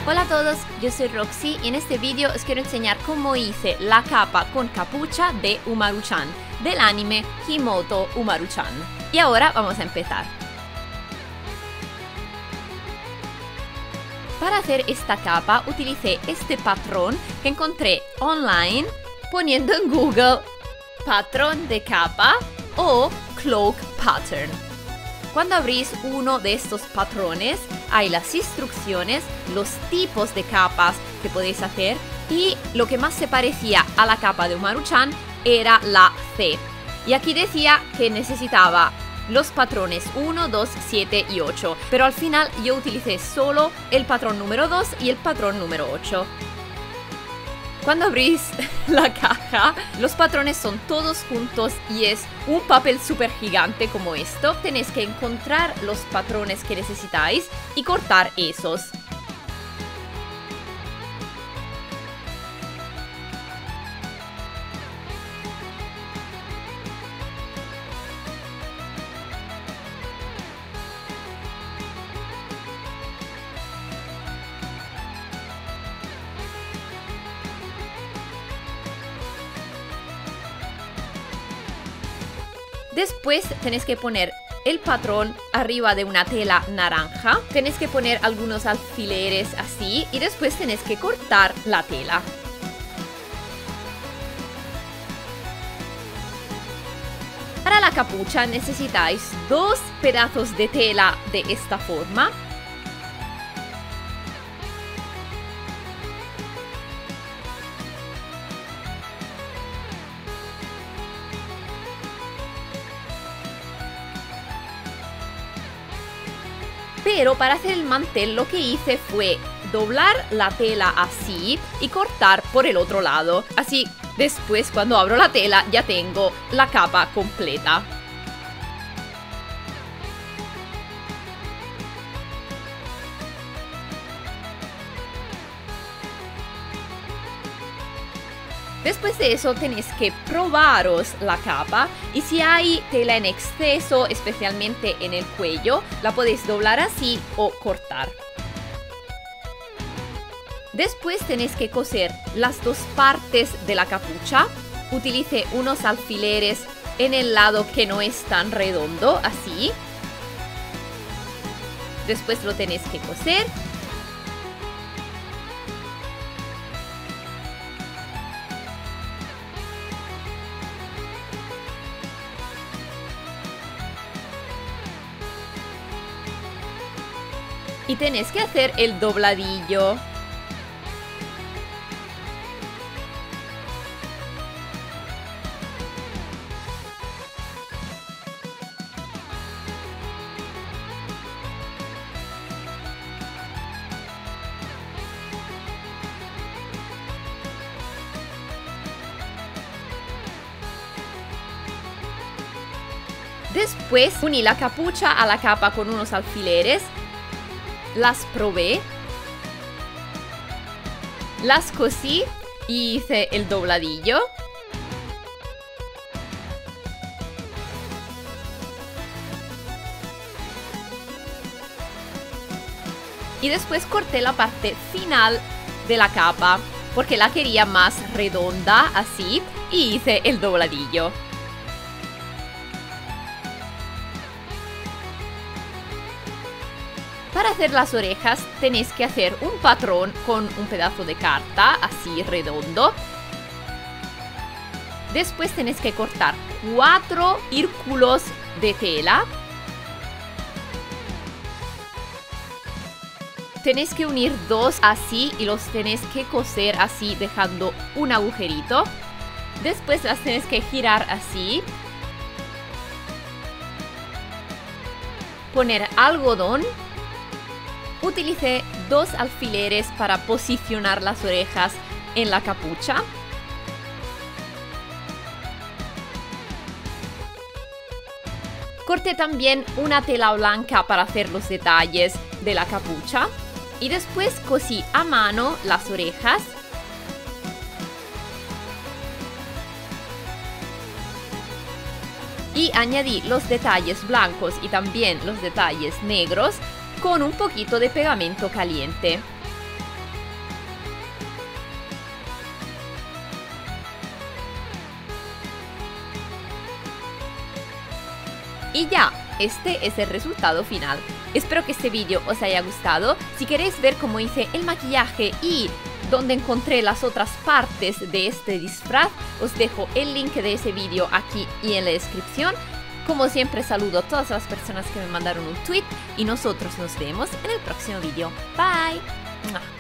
Hola a todos, yo soy Roxy y en este vídeo os quiero enseñar cómo hice la capa con capucha de Umaru-chan, del anime Himoto Umaru-chan. Y ahora vamos a empezar. Para hacer esta capa utilicé este patrón que encontré online poniendo en Google patrón de capa o cloak pattern. Cuando abrís uno de estos patrones, hay las instrucciones, los tipos de capas que podéis hacer y lo que más se parecía a la capa de Umaru-chan era la C. Y aquí decía que necesitaba los patrones 1, 2, 7 y 8, pero al final yo utilicé solo el patrón número 2 y el patrón número 8. Cuando abrís la caja, los patrones son todos juntos y es un papel súper gigante como esto. Tenéis que encontrar los patrones que necesitáis y cortar esos. Después tenéis que poner el patrón arriba de una tela naranja. Tenéis que poner algunos alfileres así y después tenéis que cortar la tela. Para la capucha necesitáis dos pedazos de tela de esta forma. Pero para hacer el mantel lo que hice fue doblar la tela así y cortar por el otro lado. Así después cuando abro la tela ya tengo la capa completa. Después de eso tenéis que probaros la capa y si hay tela en exceso, especialmente en el cuello, la podéis doblar así o cortar. Después tenéis que coser las dos partes de la capucha. Utilicé unos alfileres en el lado que no es tan redondo, así. Después lo tenéis que coser. Y tenéis que hacer el dobladillo. Después uní la capucha a la capa con unos alfileres. Las probé, las cosí y hice el dobladillo. Y después corté la parte final de la capa porque la quería más redonda, así, y hice el dobladillo. Para hacer las orejas tenéis que hacer un patrón con un pedazo de carta, así redondo. Después tenéis que cortar 4 círculos de tela. Tenéis que unir 2 así y los tenéis que coser así dejando un agujerito. Después las tenéis que girar así. Poner algodón. Utilicé 2 alfileres para posicionar las orejas en la capucha. Corté también una tela blanca para hacer los detalles de la capucha. Y después cosí a mano las orejas. Y añadí los detalles blancos y también los detalles negros con un poquito de pegamento caliente. Y ya, este es el resultado final. Espero que este vídeo os haya gustado. Si queréis ver cómo hice el maquillaje y dónde encontré las otras partes de este disfraz, os dejo el link de ese vídeo aquí y en la descripción. Como siempre, saludo a todas las personas que me mandaron un tweet y nosotros nos vemos en el próximo vídeo. Bye.